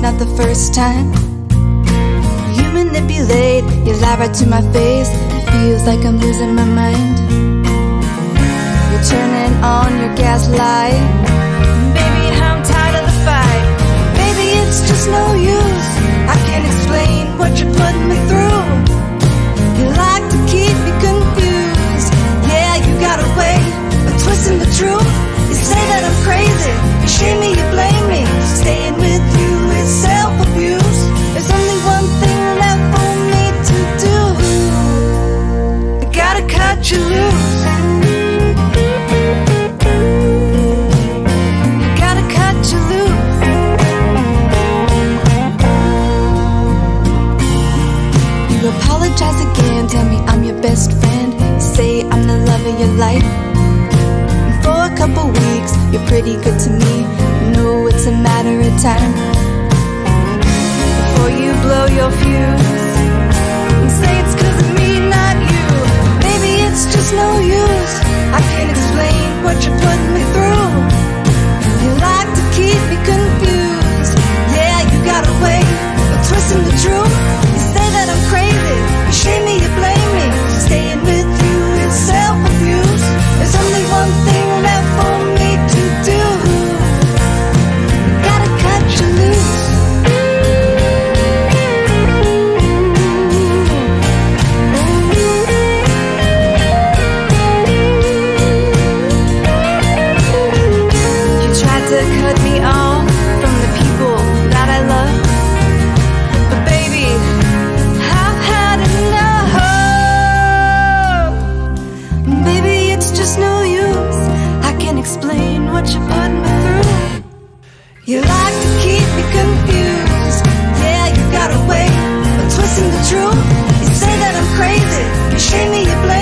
not the first time. You manipulate, you lie right to my face. It feels like I'm losing my mind. You're turning on your gaslight. Baby, I'm tired of the fight. Baby, it's just no use. I can't explain what you're putting me through. You like to keep me confused. Yeah, you got a way of twisting the truth. You say that I'm crazy, you shame me, you blame me. Staying with you is self-abuse. There's only one thing left for me to do. I gotta cut you loose. I gotta cut you loose. You apologize again, tell me I'm your best friend. You say I'm the love of your life. For a couple weeks, you're pretty good to me. No, it's a matter of time before you blow your fuse and say it's 'cause of me, not you. Baby, it's just no use. I can't explain what you're putting me through. You like to keep me confused. Yeah, you got a way of twisting the truth. You say that I'm crazy, you shame me, you blame me. Staying with you is self-abuse. There's only one thing left for me to do. Gotta cut you loose. You tried to cut me off from the people that I love, but baby, I've had enough. Baby, it's just no use. I can't explain what you put me through. You like to keep me confused. Yeah, you got a way of twisting the truth. You say that I'm crazy, you shame me, you blame me.